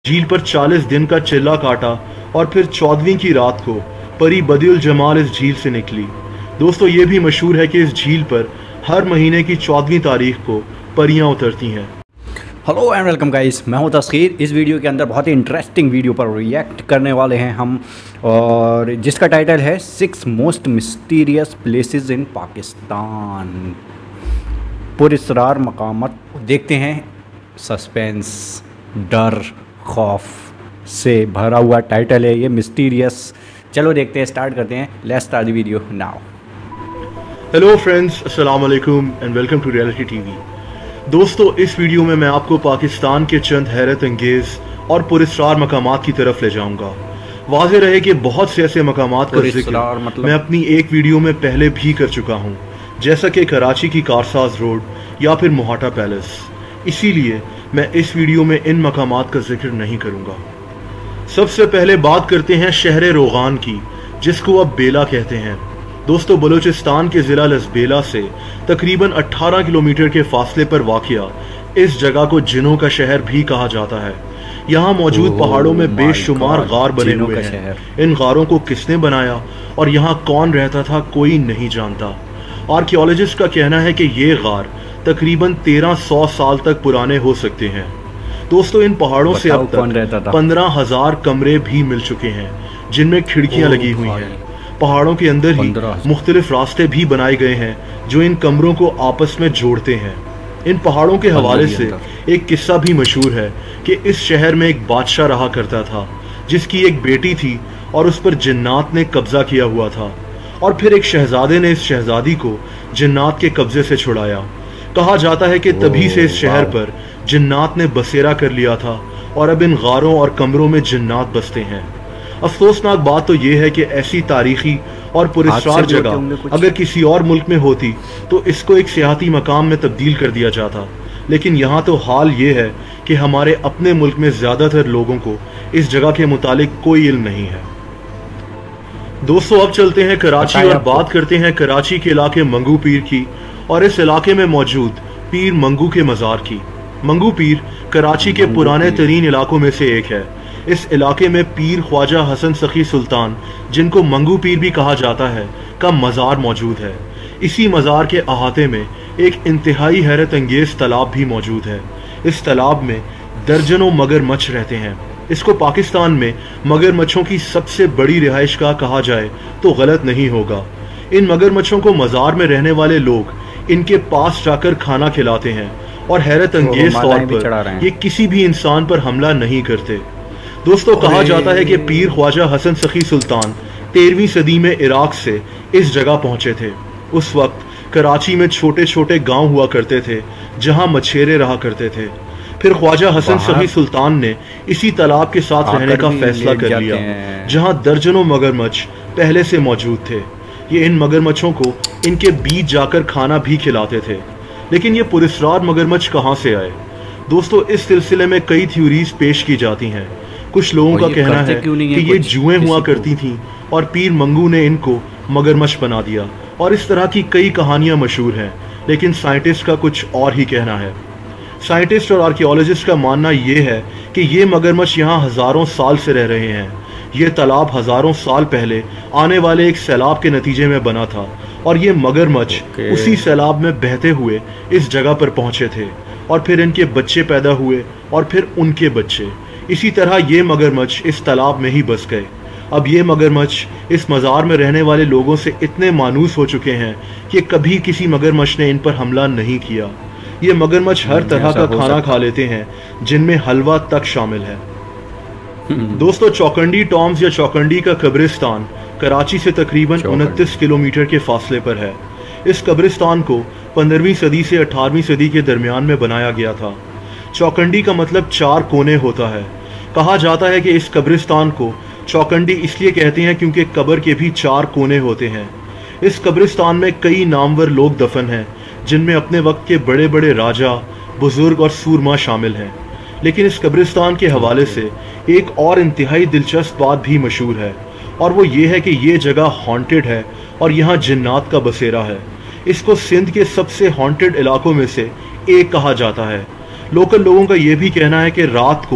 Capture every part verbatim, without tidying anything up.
झील पर चालीस दिन का चिल्ला काटा और फिर चौदहवीं की रात को परी बदिउल जमाल इस झील से निकली। दोस्तों ये भी मशहूर है कि इस झील पर हर महीने की चौदहवीं तारीख को परियां उतरती हैं। हेलो एंड वेलकम गाइस, मैं हूं तस्खीर। इस वीडियो के अंदर बहुत ही इंटरेस्टिंग वीडियो पर रिएक्ट करने वाले हैं हम, और जिसका टाइटल है six most mysterious places in Pakistan, पुरअसरार मकामात। देखते हैं सस्पेंस, डर, खौफ से भरा हुआ टाइटल है ये, मिस्टीरियस। चलो देखते हैं, स्टार्ट करते हैं। Let's start the video now. Hello friends, अस्सलाम वालेकुम and welcome to reality TV. दोस्तों इस वीडियो में मैं आपको पाकिस्तान के चंद हैरत अंगेज और पुरअसरार मकामात की तरफ ले जाऊंगा। वाज़ेह रहे कि बहुत से ऐसे मकामात का जिक्र मतलब... मैं अपनी एक वीडियो में पहले भी कर चुका हूं, जैसा कि कराची की कारसाज रोड या फिर मोहाटा पैलेस। इसीलिए मैं इस वीडियो में इन मकामात का जिक्र नहीं करूंगा। सबसे पहले बात करते हैं शहर रोगान की, जिसको अब बेला कहते हैं। दोस्तों बलूचिस्तान के ज़िला लसबेला से तकरीबन अठारह किलोमीटर के फासले पर वाक़िया इस जगह को जिनों का शहर भी कहा जाता है। यहाँ मौजूद पहाड़ों में बेशुमार गार बने हुए हैं। इन गारों को किसने बनाया और यहाँ कौन रहता था कोई नहीं जानता। आर्कियोलॉजिस्ट का कहना है कि ये गार तकरीबन तेरह सौ साल तक पुराने हो सकते हैं। दोस्तों इन पहाड़ों से अब तक पंद्रह हजार कमरे भी मिल चुके हैं, जिनमें खिड़कियां लगी हुई हैं। पहाड़ों के अंदर ही मुख्तलिफ रास्ते भी बनाए गए हैं जो इन कमरों को आपस में जोड़ते हैं। इन पहाड़ों के हवाले से एक किस्सा भी मशहूर है कि इस शहर में एक बादशाह रहा करता था, जिसकी एक बेटी थी और उस पर जिन्नात ने कब्जा किया हुआ था, और फिर एक शहजादे ने इस शहजादी को जिन्नात के कब्जे से छुड़ाया। कहा जाता है कि तभी से इस शहर पर जिन्नात ने बसेरा कर लिया था और अब इन गारों और कमरों में जिन्नात बसते हैं। अफसोसनाक बात तो यह है कि ऐसी तारीखी और पुरअसरार जगह अगर किसी और मुल्क में होती तो इसको एक सियाहती मकाम में तब्दील कर दिया जाता, लेकिन यहाँ तो हाल ये है कि हमारे अपने मुल्क में ज़्यादातर लोगों को इस जगह के मुतालिक कोई इल्म नहीं है। दोस्तों अब चलते हैं कराची और बात करते हैं कराची के इलाके मंगू पीर की और इस इलाके में मौजूद पीर मंगू के मज़ार की। मंगू पीर कराची के पुराने तरीन इलाकों में से एक है। इस इलाके में पीर ख्वाजा हसन सखी सुल्तान, जिनको मंगू पीर भी कहा जाता है, का मज़ार मौजूद है। इसी मज़ार के अहाते में एक इंतहाई हैरत अंगेज तालाब भी मौजूद है। इस तालाब में दर्जनों मगरमच्छ रहते हैं। इसको पाकिस्तान में मगरमच्छों की सबसे बड़ी रिहाइशगाह कहा जाए तो गलत नहीं होगा। इन मगरमच्छों को मज़ार में रहने वाले लोग इनके पास जाकर खाना खिलाते हैं और हैरत अंगेज तौर पर ये किसी भी इंसान पर हमला नहीं करते। दोस्तों कहा जाता है कि पीर ख्वाजा हसन सखी सुल्तान तेरहवीं सदी में इराक से इस जगह पहुंचे थे। उस वक्त कराची में छोटे छोटे गांव हुआ करते थे जहां मछेरे रहा करते थे। फिर ख्वाजा हसन सखी सुल्तान ने इसी तालाब के साथ रहने का फैसला कर लिया, जहां दर्जनों मगरमच्छ पहले से मौजूद थे। ये इन मगरमच्छों को इनके बीच जाकर खाना भी खिलाते थे। लेकिन ये पुरअसरार मगरमच्छ कहाँ से आए? दोस्तों इस सिलसिले में कई थ्योरीज पेश की जाती हैं। कुछ लोगों का कहना है कि ये जुएं हुआ करती थीं और पीर मंगू ने इनको मगरमच्छ बना दिया, और इस तरह की कई कहानियां मशहूर हैं। लेकिन साइंटिस्ट का कुछ और ही कहना है। साइंटिस्ट और आर्कियोलॉजिस्ट का मानना ये है कि ये मगरमच्छ यहाँ हज़ारों साल से रह रहे हैं। ये तालाब हज़ारों साल पहले आने वाले एक सैलाब के नतीजे में बना था, और ये मगरमच्छ उसी सैलाब में बहते हुए इस जगह पर पहुँचे थे, और फिर इनके बच्चे पैदा हुए और फिर उनके बच्चे। इसी तरह ये मगरमच्छ इस तालाब में ही बस गए। अब ये मगरमच्छ इस मज़ार में रहने वाले लोगों से इतने मानूस हो चुके हैं कि कभी किसी मगरमच्छ ने इन पर हमला नहीं किया। ये मगरमच्छ हर तरह का खाना खा लेते हैं, जिनमें हलवा तक शामिल है। दोस्तों चौकंडी टॉम्स या चौकंडी का कब्रिस्तान कराची से तकरीबन उनतीस किलोमीटर के फासले पर है। इस कब्रिस्तान को पंद्रहवीं सदी से अठारहवीं सदी के दरमियान में बनाया गया था। चौकंडी का मतलब चार कोने होता है। कहा जाता है कि इस कब्रिस्तान को चौकंडी इसलिए कहते हैं क्योंकि कब्र के भी चार कोने होते हैं। इस कब्रिस्तान में कई नामवर लोग दफन हैं, जिनमें अपने वक्त के बड़े बड़े राजा, बुजुर्ग और सूरमा शामिल हैं। लेकिन इस कब्रिस्तान के हवाले से एक और इंतहाई दिलचस्प बात भी मशहूर है, और वो ये है कि ये जगह हॉन्टेड है और यहाँ जिन्नात का बसेरा है। इसको सिंध के सबसे हॉन्टेड इलाकों में से एक कहा जाता है। लोकल लोगों का ये भी कहना है कि रात को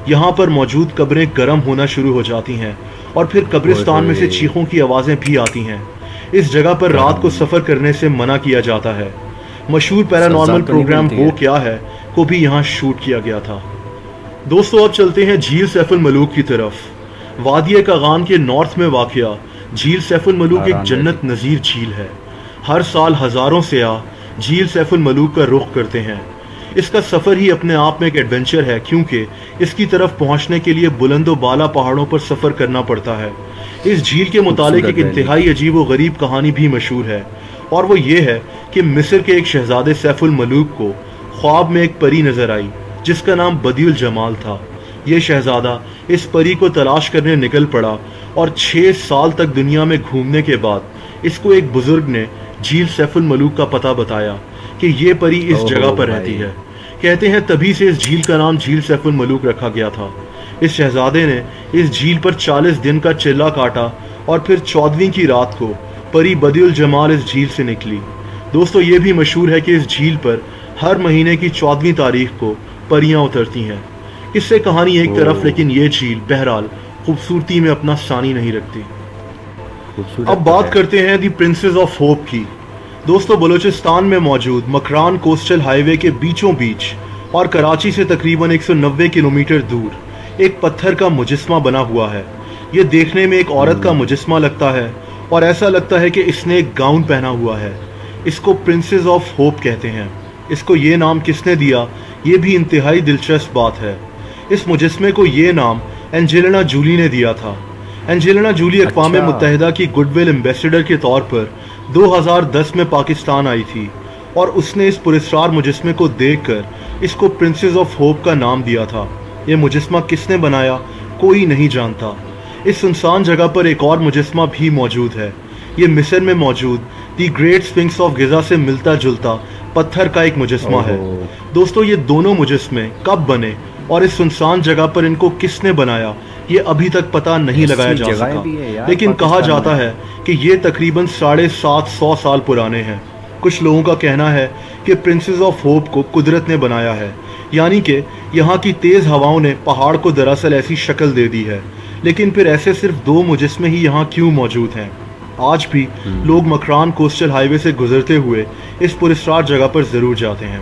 यहाँ पर मौजूद कब्रें गर्म होना शुरू हो जाती हैं और फिर कब्रिस्तान में से चीखों की आवाज़ें भी आती हैं। इस जगह पर रात को सफ़र करने से मना किया जाता है। मशहूर पैरानॉर्मल प्रोग्राम वो क्या है को भी यहाँ शूट किया गया था। दोस्तों अब चलते हैं झील सैफुल मलूक की तरफ। वादिया कागान के नॉर्थ में वाक़या झील सैफुल मलूक एक जन्नत नज़ीर झील है। हर साल हज़ारों सयाह झील सैफुल मलूक का रुख करते हैं। इसका सफ़र ही अपने आप में एक एडवेंचर है, क्योंकि इसकी तरफ पहुंचने के लिए बुलंदो बाला पहाड़ों पर सफ़र करना पड़ता है। इस झील के मुतालिक एक इंतहाई अजीब व गरीब कहानी भी मशहूर है, और वो ये है कि मिस्र के एक शहजादे सैफुल मलूक को ख्वाब में एक परी नज़र आई जिसका नाम बदियुल जमाल था। ये शहजादा इस परी को तलाश करने निकल पड़ा और छः साल तक दुनिया में घूमने के बाद इसको एक बुजुर्ग ने झील सैफुल मलूक का पता बताया कि ये परी इस जगह पर रहती है। कहते हैं तभी से इस झील का नाम झील सैफुल मलूक रखा गया था। इस शहजादे ने इस झील पर चालीस दिन का चिल्ला काटा और फिर चौदहवीं की रात को परी बदियुल जमाल इस झील से निकली। दोस्तों ये भी मशहूर है कि इस झील पर हर महीने की चौदहवीं तारीख को परियां उतरती हैं। इससे कहानी एक तरफ, लेकिन ये झील बहरहाल खूबसूरती में अपना सानी नहीं रखती। अब बात करते हैं दी प्रिंसेस ऑफ होप की। दोस्तों बलूचिस्तान में मौजूद मकरान कोस्टल हाईवे के बीचों बीच और कराची से तकरीबन एक सौ नब्बे किलोमीटर दूर एक पत्थर का मुजस्मा बना हुआ है। ये देखने में एक औरत का मुजस्मा लगता है और ऐसा लगता है कि इसने एक गाउन पहना हुआ है। इसको प्रिंसेस ऑफ होप कहते हैं। इसको ये नाम किसने दिया, ये भी इंतहाई दिलचस्प बात है। इस मुजस्मे को ये नाम एंजेलिना जूली ने दिया था। एंजेलिना जूली अक़वाम अच्छा। मुत्तहिदा की गुडविल एम्बेसडर के तौर पर दो हज़ार दस में पाकिस्तान आई थी और उसने इस पुरस्कार मुजस्मे को देखकर इसको प्रिंसेस ऑफ होप का नाम दिया था। ये मुजस्मा किसने बनाया कोई नहीं जानता। इस सुनसान जगह पर एक और मुजस्मा भी मौजूद है। ये मिस्र में मौजूद the great sphinx of Giza से मिलता जुलता पत्थर का एक मुजस्मा है। दोस्तों ये दोनों मुजस्मे कब बने और इस सुनसान जगह पर इनको किसने बनाया ये अभी तक पता नहीं लगाया जा सका, लेकिन कहा जाता है कि ये तकरीबन साढ़े सात सौ साल पुराने हैं। कुछ लोगों का कहना है कि प्रिंसेस ऑफ होप को कुदरत ने बनाया है, यानी कि यहाँ की तेज़ हवाओं ने पहाड़ को दरअसल ऐसी शक्ल दे दी है। लेकिन फिर ऐसे सिर्फ दो मुजस्मे ही यहाँ क्यों मौजूद हैं? आज भी लोग मकरान कोस्टल हाईवे से गुजरते हुए इस पुरस्कार जगह पर ज़रूर जाते हैं।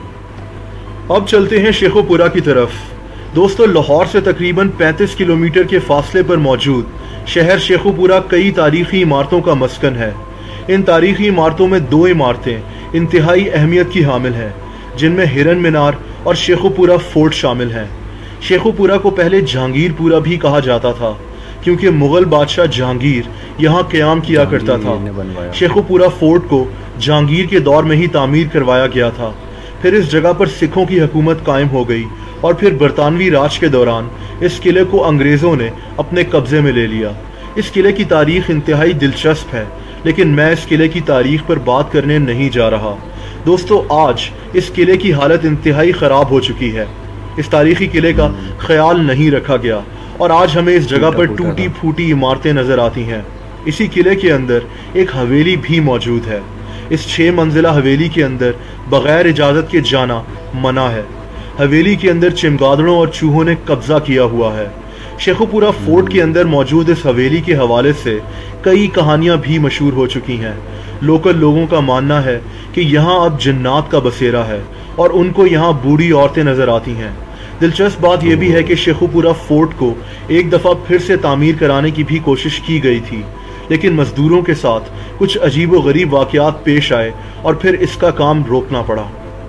अब चलते हैं शेखोपुरा की तरफ। दोस्तों लाहौर से तकरीबन पैंतीस किलोमीटर के फासले पर मौजूद शहर शेखोपुरा कई तारीखी इमारतों का मस्कन है। इन तारीखी इमारतों में दो इमारतें इंतहाई अहमियत की हामिल हैं, जिनमें हिरन मीनार और शेखोपुरा फोर्ट शामिल हैं। शेखोपुरा को पहले जहांगीरपुरा भी कहा जाता था, क्योंकि मुग़ल बादशाह जहांगीर यहाँ क़याम किया करता था। शेखोपुरा फोर्ट को जहांगीर के दौर में ही तामीर करवाया गया था। फिर इस जगह पर सिखों की हुकूमत कायम हो गई और फिर बरतानवी राज के दौरान इस किले को अंग्रेज़ों ने अपने कब्ज़े में ले लिया। इस किले की तारीख़ इंतहाई दिलचस्प है, लेकिन मैं इस किले की तारीख़ पर बात करने नहीं जा रहा। दोस्तों आज इस किले की हालत इंतहाई ख़राब हो चुकी है। इस तारीख़ी किले का ख्याल नहीं रखा गया और आज हमें इस जगह पर टूटी फूटी इमारतें नज़र आती हैं। इसी किले के अंदर एक हवेली भी मौजूद है। इस छः मंजिला हवेली के अंदर बग़ैर इजाज़त के जाना मना है। हवेली के अंदर चमगादड़ों और चूहों ने कब्जा किया हुआ है। शेखोपुरा फोर्ट के अंदर मौजूद इस हवेली के हवाले से कई कहानियां भी मशहूर हो चुकी हैं। लोकल लोगों का मानना है कि यहाँ अब जन्नात का बसेरा है और उनको यहाँ बूढ़ी औरतें नज़र आती हैं। दिलचस्प बात यह भी है कि शेखोपुरा फोर्ट को एक दफ़ा फिर से तामीर कराने की भी कोशिश की गई थी, लेकिन मजदूरों के साथ कुछ अजीब व गरीब वाक़यात पेश आए और फिर इसका काम रोकना पड़ा।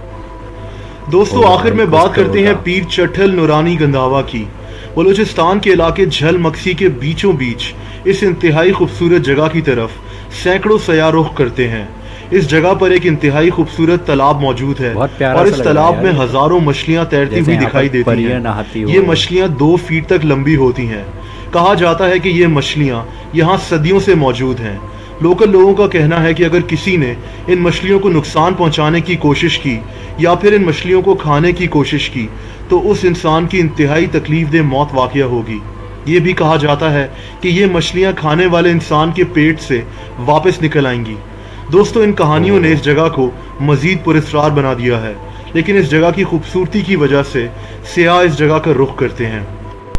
दोस्तों आखिर में बात करते हैं पीर चट्ठल नूरानी गंदावा की। बलूचिस्तान के इलाके झल मक्सी के बीचों बीच इस इंतहाई खूबसूरत जगह की तरफ सैकड़ों सयाह रुख करते हैं। इस जगह पर एक इंतहाई खूबसूरत तालाब मौजूद है और इस तालाब में हजारों मछलियां तैरती हुई दिखाई देती हैं। ये मछलियां दो फीट तक लंबी होती हैं। कहा जाता है कि ये मछलियां यहाँ सदियों से मौजूद हैं। लोकल लोगों का कहना है कि अगर किसी ने इन मछलियों को नुकसान पहुंचाने की कोशिश की या फिर इन मछलियों को खाने की कोशिश की तो उस इंसान की इंतहाई तकलीफदेह मौत वाक़या होगी। ये भी कहा जाता है कि ये मछलियां खाने वाले इंसान के पेट से वापस निकल आएंगी। दोस्तों इन कहानियों ने इस जगह को मज़ीद पुरस्कार बना दिया है, लेकिन इस जगह की खूबसूरती की वजह से सियाह इस जगह का रुख करते हैं।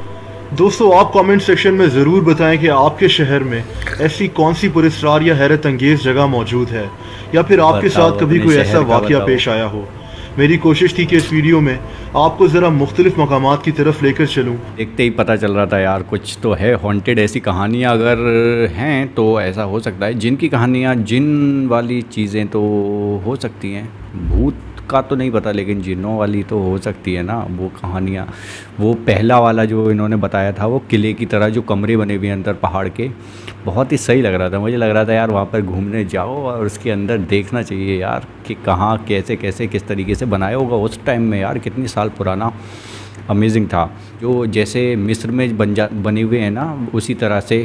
दोस्तों आप कमेंट सेक्शन में ज़रूर बताएं कि आपके शहर में ऐसी कौन सी पुरस्कार या हैरत अंगेज़ जगह मौजूद है, या फिर आपके साथ कभी कोई ऐसा वाक़या पेश आया हो। मेरी कोशिश थी कि इस वीडियो में आपको ज़रा मुख्तलिफ मकामात की तरफ लेकर चलूँ। देखते ही पता चल रहा था यार कुछ तो है हॉन्टेड। ऐसी कहानियाँ अगर हैं तो ऐसा हो सकता है। जिन की कहानियाँ, जिन वाली चीज़ें तो हो सकती हैं, भूत का तो नहीं पता, लेकिन जिन्नों वाली तो हो सकती है ना वो कहानियाँ। वो पहला वाला जो इन्होंने बताया था, वो किले की तरह जो कमरे बने हुए हैं अंदर पहाड़ के, बहुत ही सही लग रहा था। मुझे लग रहा था यार वहाँ पर घूमने जाओ और उसके अंदर देखना चाहिए यार कि कहाँ कैसे कैसे किस तरीके से बनाया होगा उस टाइम में यार, कितनी साल पुराना। अमेजिंग था। जो जैसे मिस्र में बन जा बने हुए हैं ना, उसी तरह से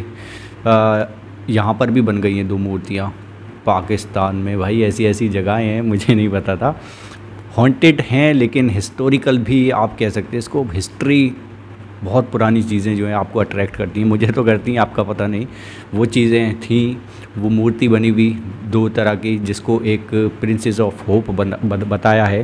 यहाँ पर भी बन गई हैं दो मूर्तियाँ पाकिस्तान में। भाई ऐसी ऐसी जगहें हैं, मुझे नहीं पता था। हॉन्टेड हैं लेकिन हिस्टोरिकल भी आप कह सकते हैं इसको। हिस्ट्री, बहुत पुरानी चीज़ें जो हैं आपको अट्रैक्ट करती हैं, मुझे तो करती हैं, आपका पता नहीं। वो चीज़ें थी, वो मूर्ति बनी हुई दो तरह की, जिसको एक प्रिंसेस ऑफ होप बन, बन, बताया है।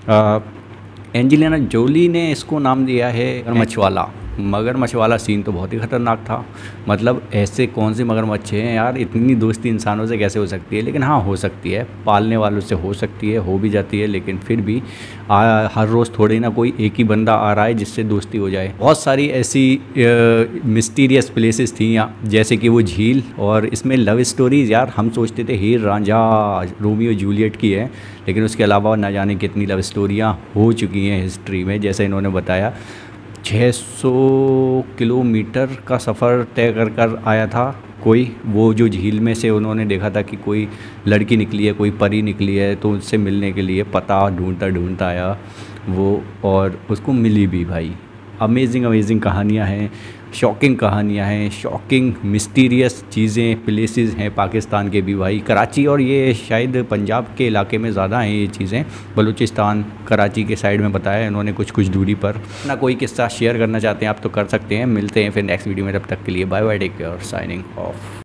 एंजेलिना जोली ने इसको नाम दिया है मगरमच्छ वाला। मगरमच्छ वाला सीन तो बहुत ही ख़तरनाक था। मतलब ऐसे कौन से मगरमच्छ हैं यार, इतनी दोस्ती इंसानों से कैसे हो सकती है। लेकिन हाँ, हो सकती है, पालने वालों से हो सकती है, हो भी जाती है। लेकिन फिर भी आ, हर रोज़ थोड़ी ना कोई एक ही बंदा आ रहा है जिससे दोस्ती हो जाए। बहुत सारी ऐसी मिस्टीरियस प्लेसेस थी यहाँ, जैसे कि वो झील। और इसमें लव स्टोरीज़ यार, हम सोचते थे हीर रांझा रोमियो जूलियट की है, लेकिन उसके अलावा ना जाने कितनी लव स्टोरियाँ हो चुकी हैं हिस्ट्री में। जैसे इन्होंने बताया छह सौ किलोमीटर का सफ़र तय कर कर आया था कोई, वो जो झील में से उन्होंने देखा था कि कोई लड़की निकली है, कोई परी निकली है, तो उससे मिलने के लिए पता ढूंढता ढूंढता आया वो, और उसको मिली भी। भाई अमेजिंग अमेजिंग कहानियाँ हैं, शॉकिंग कहानियाँ हैं, शॉकिंग मिस्टीरियस चीज़ें, प्लेसेस हैं पाकिस्तान के भी भाई। कराची और ये शायद पंजाब के इलाके में ज़्यादा हैं ये चीज़ें। बलूचिस्तान, कराची के साइड में बताया इन्होंने कुछ कुछ दूरी पर। ना कोई किस्सा शेयर करना चाहते हैं आप तो कर सकते हैं। मिलते हैं फिर नेक्स्ट वीडियो में, तब तक के लिए bye bye, take care, signing of.